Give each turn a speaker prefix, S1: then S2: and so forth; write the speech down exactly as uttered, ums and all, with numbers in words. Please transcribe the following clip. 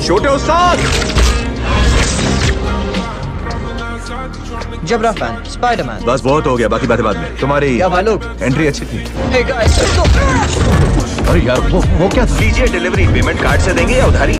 S1: छोटे उस्ताद।
S2: जबरा फैन, स्पाइडरमैन।
S1: बस बहुत हो गया, बाकी बातें बाद में। तुम्हारी
S2: क्या भाई लोग?
S1: एंट्री अच्छी थी।
S2: Hey guys, let's go.
S1: अरे यार वो वो क्या था?
S3: लीजिए डिलीवरी, पेमेंट कार्ड से देंगे या उधारी?